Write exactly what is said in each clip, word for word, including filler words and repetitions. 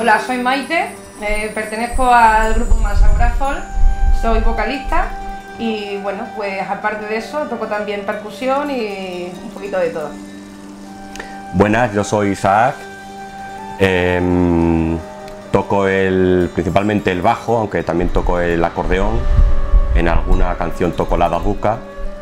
Hola, soy Maite, eh, pertenezco al grupo Masaurafol, soy vocalista y bueno, pues aparte de eso toco también percusión y un poquito de todo. Buenas, yo soy Isaac, eh, toco el, principalmente el bajo, aunque también toco el acordeón, en alguna canción toco la darbuka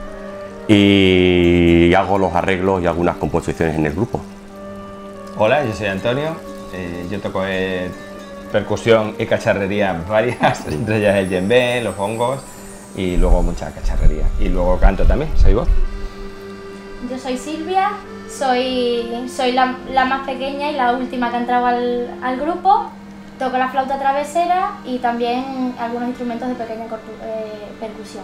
y hago los arreglos y algunas composiciones en el grupo. Hola, yo soy Antonio, eh, yo toco eh, percusión y cacharrería varias, entre ellas el djembe, los bongos y luego mucha cacharrería. Y luego canto también, soy voz. Yo soy Silvia, soy, soy la, la más pequeña y la última que ha entrado al, al grupo. Toco la flauta travesera y también algunos instrumentos de pequeña eh, percusión.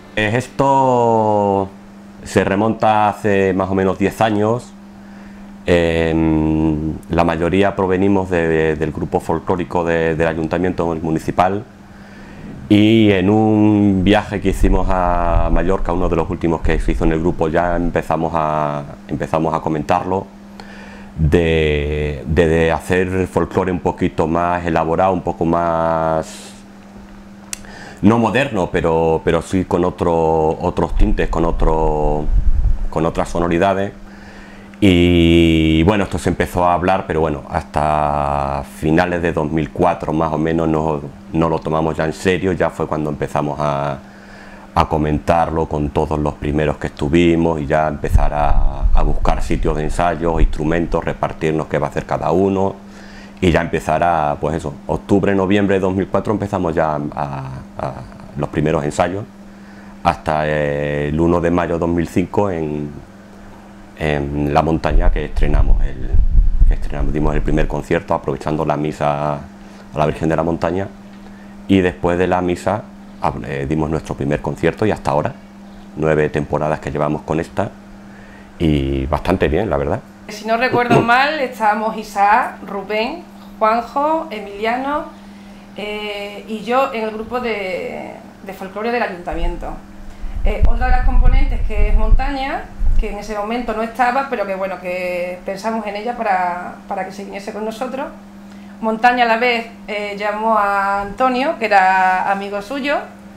Esto se remonta hace más o menos diez años. Eh, la mayoría provenimos de, de, del grupo folclórico de, del ayuntamiento municipal, y en un viaje que hicimos a Mallorca, uno de los últimos que se hizo en el grupo, ya empezamos a, empezamos a comentarlo, de, de, de hacer folclore un poquito más elaborado, un poco más, no moderno, pero, pero sí con otro, otros tintes, con, otro, con otras sonoridades. Y bueno, esto se empezó a hablar, pero bueno, hasta finales de dos mil cuatro más o menos no, no lo tomamos ya en serio. Ya fue cuando empezamos a, a comentarlo con todos los primeros que estuvimos y ya empezar a, a buscar sitios de ensayos, instrumentos, repartirnos qué va a hacer cada uno y ya empezar a, pues eso, octubre, noviembre de dos mil cuatro empezamos ya a, a los primeros ensayos hasta el uno de mayo de dos mil cinco en en La Montaña, que estrenamos el que estrenamos, dimos el primer concierto aprovechando la misa a la Virgen de la Montaña, y después de la misa eh, dimos nuestro primer concierto y hasta ahora nueve temporadas que llevamos con esta y bastante bien, la verdad. Si no recuerdo mal, estábamos Isaac, Rubén, Juanjo, Emiliano eh, y yo en el grupo de, de folclore del ayuntamiento. Eh, otra de las componentes, que es Montaña, que en ese momento no estaba, pero que bueno, que pensamos en ella para, para que se viniese con nosotros. Montaña a la vez eh, llamó a Antonio, que era amigo suyo,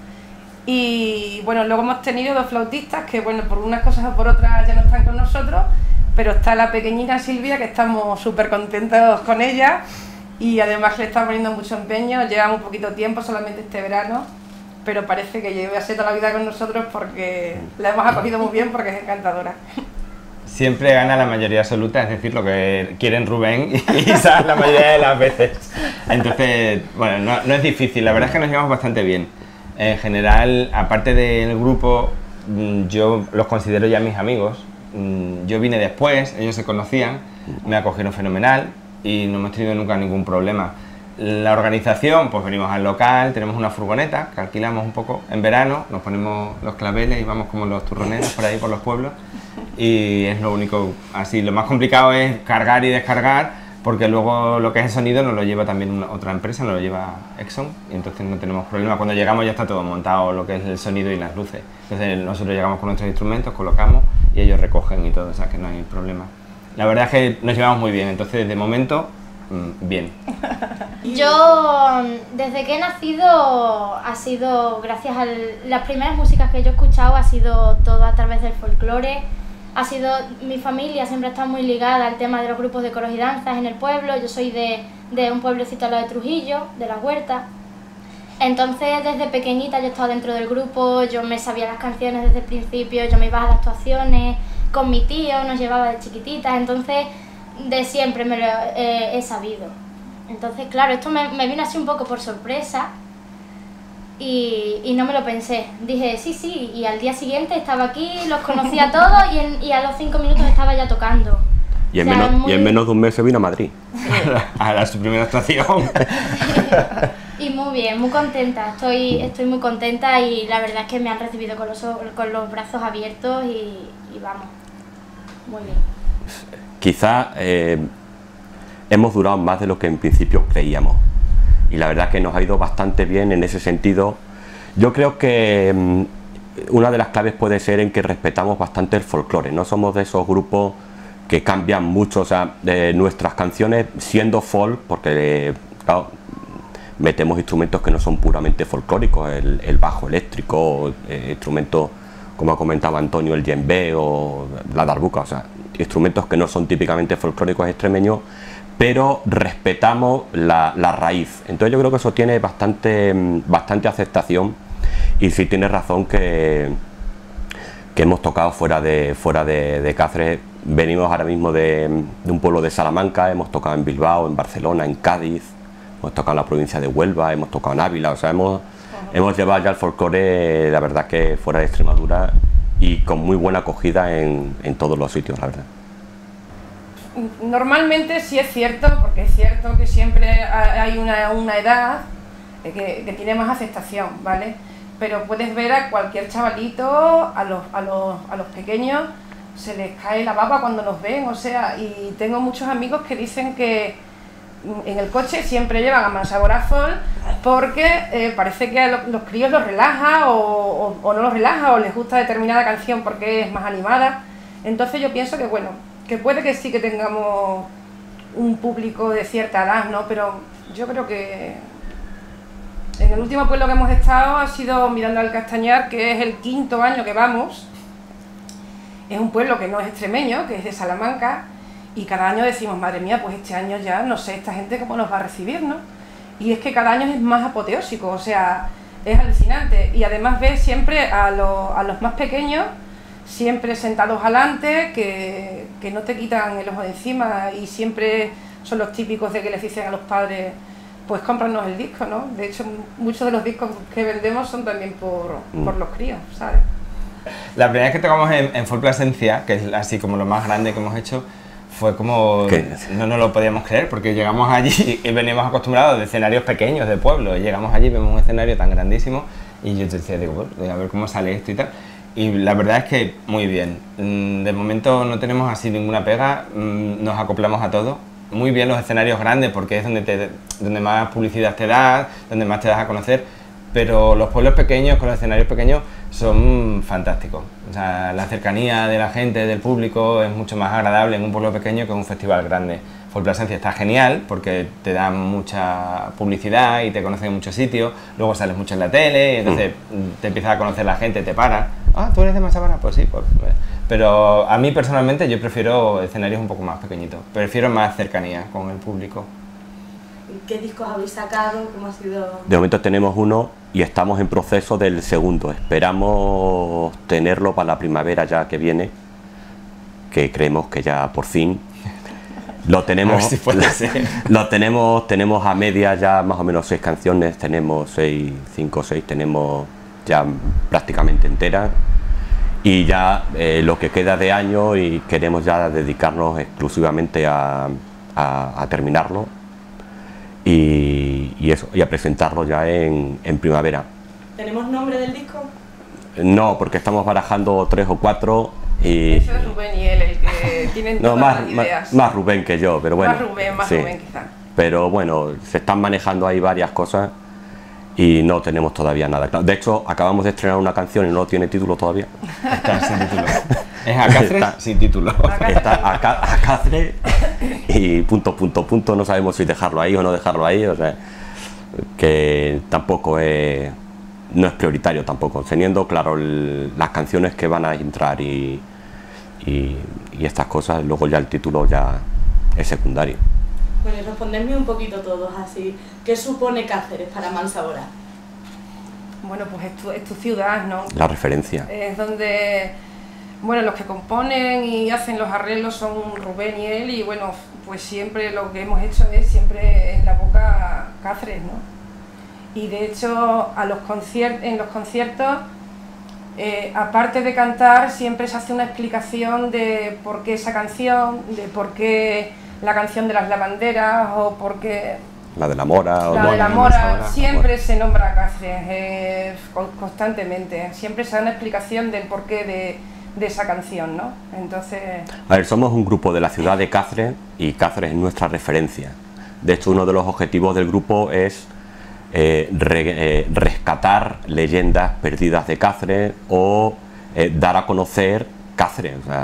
y bueno, luego hemos tenido dos flautistas que bueno, por unas cosas o por otras ya no están con nosotros, pero está la pequeñita Silvia, que estamos súper contentos con ella y además le está poniendo mucho empeño. Llevamos un poquito tiempo, solamente este verano, pero parece que lleve a ser toda la vida con nosotros porque la hemos acogido muy bien, porque es encantadora. Siempre gana la mayoría absoluta, es decir, lo que quieren Rubén y Isaac la mayoría de las veces. Entonces, bueno, no, no es difícil, la verdad es que nos llevamos bastante bien. En general, aparte del grupo, yo los considero ya mis amigos. Yo vine después, ellos se conocían, me acogieron fenomenal y no hemos tenido nunca ningún problema. La organización, pues venimos al local, tenemos una furgoneta que alquilamos un poco en verano, nos ponemos los claveles y vamos como los turroneros por ahí por los pueblos, y es lo único. Así, lo más complicado es cargar y descargar, porque luego lo que es el sonido nos lo lleva también una, otra empresa, nos lo lleva Exxon, y entonces no tenemos problema. Cuando llegamos ya está todo montado, lo que es el sonido y las luces. Entonces nosotros llegamos con nuestros instrumentos, colocamos y ellos recogen y todo, o sea que no hay problema. La verdad es que nos llevamos muy bien, entonces de momento, bien. Yo, desde que he nacido, ha sido gracias a las primeras músicas que yo he escuchado, ha sido todo a través del folclore. Ha sido, mi familia siempre ha estado muy ligada al tema de los grupos de coros y danzas en el pueblo. Yo soy de, de un pueblecito al lado de Trujillo, de La Huerta. Entonces, desde pequeñita yo estaba dentro del grupo, yo me sabía las canciones desde el principio, yo me iba a las actuaciones con mi tío, nos llevaba de chiquititas, entonces de siempre me lo eh, he sabido. Entonces, claro, esto me, me vino así un poco por sorpresa y, y no me lo pensé. Dije, sí, sí, y al día siguiente estaba aquí, los conocía a todos y, en, y a los cinco minutos estaba ya tocando. Y en, o sea, menos, muy... y en menos de un mes se vino a Madrid. A la, su primera actuación. Y muy bien, muy contenta, estoy, estoy muy contenta y la verdad es que me han recibido con los, con los brazos abiertos y, y vamos, muy bien. Quizá eh, hemos durado más de lo que en principio creíamos y la verdad que nos ha ido bastante bien en ese sentido. Yo creo que um, una de las claves puede ser en que respetamos bastante el folclore, no somos de esos grupos que cambian mucho, o sea, de nuestras canciones siendo folk, porque claro, metemos instrumentos que no son puramente folclóricos, el, el bajo eléctrico, eh, instrumentos como comentaba Antonio, el djembe o la darbuka, o sea, instrumentos que no son típicamente folclóricos extremeños, pero respetamos la, la raíz. Entonces yo creo que eso tiene bastante, bastante aceptación, y sí tienes razón que, que hemos tocado fuera de, fuera de, de Cáceres. Venimos ahora mismo de, de un pueblo de Salamanca, hemos tocado en Bilbao, en Barcelona, en Cádiz, hemos tocado en la provincia de Huelva, hemos tocado en Ávila, o sea, hemos, hemos llevado ya el folclore, la verdad que fuera de Extremadura, y con muy buena acogida en, en todos los sitios, la verdad. Normalmente sí es cierto, porque es cierto que siempre hay una, una edad que, que tiene más aceptación, ¿vale? Pero puedes ver a cualquier chavalito, a los, a los, a los pequeños, se les cae la baba cuando nos ven, o sea, y tengo muchos amigos que dicen que en el coche siempre llevan a Mansaborazol porque eh, parece que a los, los críos los relaja o, o, o no los relaja, o les gusta determinada canción porque es más animada. Entonces yo pienso que bueno, que puede que sí que tengamos un público de cierta edad, ¿no? Pero yo creo que en el último pueblo que hemos estado ha sido Miranda del Castañar, que es el quinto año que vamos. Es un pueblo que no es extremeño, que es de Salamanca, y cada año decimos, madre mía, pues este año ya no sé esta gente cómo nos va a recibir, ¿no? Y es que cada año es más apoteósico, o sea, es alucinante. Y además ves siempre a, lo, a los más pequeños, siempre sentados adelante, que, que no te quitan el ojo de encima, y siempre son los típicos de que les dicen a los padres, pues cómpranos el disco, ¿no? De hecho, muchos de los discos que vendemos son también por, mm. por los críos, ¿sabes? La primera vez que tocamos en, en Folk Plasencia, que es así como lo más grande que hemos hecho, fue como... ¿Qué? No nos lo podíamos creer, porque llegamos allí y venimos acostumbrados de escenarios pequeños de pueblo, y llegamos allí, vemos un escenario tan grandísimo, y yo te decía, digo, bueno, a ver cómo sale esto y tal. Y la verdad es que muy bien. De momento no tenemos así ninguna pega, nos acoplamos a todo. Muy bien los escenarios grandes, porque es donde, te, donde más publicidad te das, donde más te das a conocer, pero los pueblos pequeños con los escenarios pequeños son fantásticos. O sea, la cercanía de la gente, del público, es mucho más agradable en un pueblo pequeño que en un festival grande. Folk Plasencia está genial porque te dan mucha publicidad y te conocen en muchos sitios, luego sales mucho en la tele y entonces mm. te empiezas a conocer la gente, te para. Ah, ¿tú eres de Manzabara? Pues sí, pues... Pero a mí personalmente yo prefiero escenarios un poco más pequeñitos, prefiero más cercanía con el público. ¿Qué discos habéis sacado? ¿Cómo ha sido? De momento tenemos uno y estamos en proceso del segundo. Esperamos tenerlo para la primavera ya que viene, que creemos que ya por fin lo tenemos. A ver si puede ser. Lo tenemos, tenemos a media ya más o menos seis canciones, tenemos seis, cinco o seis, tenemos ya prácticamente enteras. Y ya eh, lo que queda de año, y queremos ya dedicarnos exclusivamente a, a, a terminarlo. Y, y eso, y a presentarlo ya en, en primavera. ¿Tenemos nombre del disco? No, porque estamos barajando tres o cuatro y... Eso es Rubén y él, el que tienen no, todas más, las ideas. Más, más Rubén que yo, pero bueno. Más Rubén, más sí. Rubén quizá. Pero bueno, se están manejando ahí varias cosas y no tenemos todavía nada claro. De hecho, acabamos de estrenar una canción y no tiene título todavía. Está sin título. ¿Es a Cáceres? Está, sin título. Está a, a Cáceres y punto, punto, punto. No sabemos si dejarlo ahí o no dejarlo ahí. O sea, que tampoco es... No es prioritario tampoco. Teniendo claro el, las canciones que van a entrar y, y, y estas cosas, luego ya el título ya es secundario. Bueno, y respondedme un poquito todos así. ¿Qué supone Cáceres para Manzabora? Bueno, pues es tu, es tu ciudad, ¿no? La referencia. Es donde, bueno, los que componen y hacen los arreglos son Rubén y él, y bueno, pues siempre lo que hemos hecho es siempre en la boca Cáceres, ¿no? Y de hecho, a los conciert en los conciertos, eh, aparte de cantar, siempre se hace una explicación de por qué esa canción, de por qué la canción de las lavanderas, o por qué... La de la Mora. O la no, de la no, Mora, no, siempre se nombra a Cáceres, eh, constantemente. Siempre se da una explicación del porqué de, de esa canción, ¿no? Entonces... A ver, somos un grupo de la ciudad de Cáceres y Cáceres es nuestra referencia. De hecho, uno de los objetivos del grupo es eh, re, eh, rescatar leyendas perdidas de Cáceres o eh, dar a conocer Cáceres. O sea,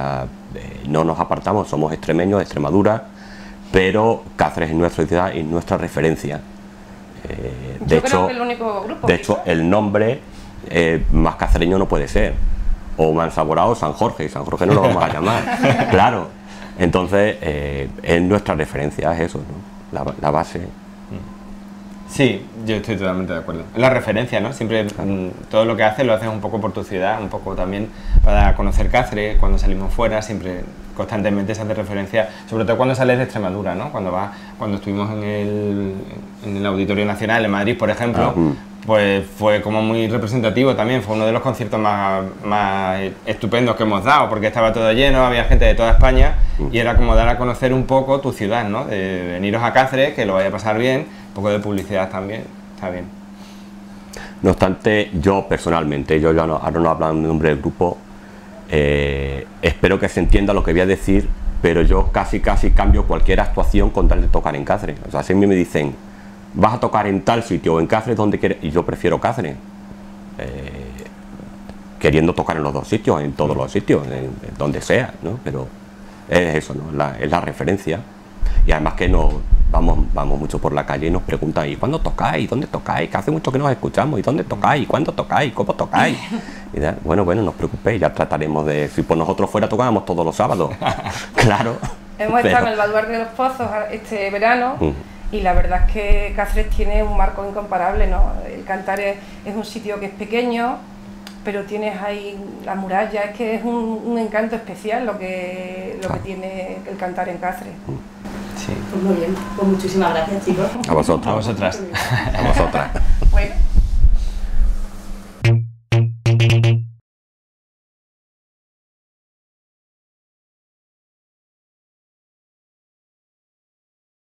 eh, no nos apartamos, somos extremeños de Extremadura, pero Cáceres es nuestra ciudad y nuestra referencia. Eh, de Yo hecho, creo que el único grupo. de hecho el nombre eh, más cacereño no puede ser. O Mansaborao o San Jorge, y San Jorge no lo vamos a llamar, claro. Entonces, eh, es nuestra referencia, es eso, ¿no? la, la base. Sí, yo estoy totalmente de acuerdo. La referencia, ¿no? Siempre mm, todo lo que haces lo haces un poco por tu ciudad, un poco también para conocer Cáceres. Cuando salimos fuera siempre constantemente se hace referencia, sobre todo cuando sales de Extremadura, ¿no? Cuando vas, cuando estuvimos en el, en el Auditorio Nacional en Madrid, por ejemplo, Uh-huh. pues fue como muy representativo también, fue uno de los conciertos más, más estupendos que hemos dado, porque estaba todo lleno, había gente de toda España y era como dar a conocer un poco tu ciudad, ¿no? De veniros a Cáceres, que lo vaya a pasar bien, un poco de publicidad también, está bien. No obstante, yo personalmente, yo ya no, ahora no hablo en nombre del grupo, eh, espero que se entienda lo que voy a decir, pero yo casi casi cambio cualquier actuación con tal de tocar en Cáceres. O sea, si a mí me dicen, vas a tocar en tal sitio o en Cáceres, donde quieres, y yo prefiero Cáceres, eh, queriendo tocar en los dos sitios, en todos los sitios, en, en donde sea, ¿no? Pero es eso, ¿no? La, es la referencia. Y además que nos vamos, vamos mucho por la calle y nos preguntan, ¿y cuándo tocáis? ¿Dónde tocáis? Que hace mucho que nos escuchamos, ¿y dónde tocáis? ¿Cuándo tocáis? ¿Cómo tocáis? Y da, bueno, bueno, no os preocupéis, ya trataremos de, si por nosotros fuera tocábamos todos los sábados, claro. Hemos pero... estado en el Baluarte de los Pozos este verano. Uh-huh. Y la verdad es que Cáceres tiene un marco incomparable, ¿no? El Cantar es, es un sitio que es pequeño, pero tienes ahí la muralla, es que es un, un encanto especial lo que, lo que tiene el Cantar en Cáceres. Sí. Pues muy bien, pues muchísimas gracias, chicos. A vosotros. A vosotras. A vosotras.